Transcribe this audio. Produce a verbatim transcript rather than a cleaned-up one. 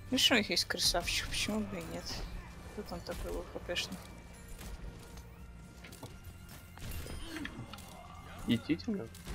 Видишь, у них есть красавчик, почему бы и нет? Кто там такой был хпшный? Идти тебя?